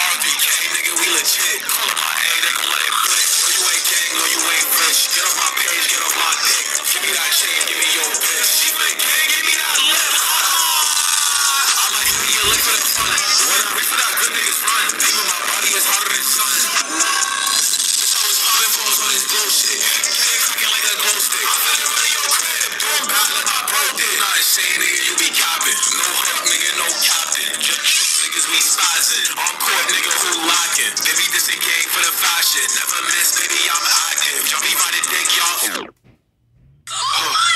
RPK, nigga, we legit. Call up my A, they gon' let it flick. No, you ain't gang, no, you ain't rich. Get off my page, get off my dick. Give me that chain, give me your bitch. She been gang, give me that lip. I might give me a lick for the fun. When I reach for that, good niggas run. Even my body is harder than sun. Bitch, I was popping balls on this glow shit. Get it cracking like a glow stick. I'm finna run in your crib. Doing bad like my bro did. Not insane, nigga, you be copping. No hook, nigga, no captain. Just niggas, we spazzing. On court, nigga, who locking? They be this in game for the fashion. Never miss, baby, I'm active. Y'all be riding dick, y'all.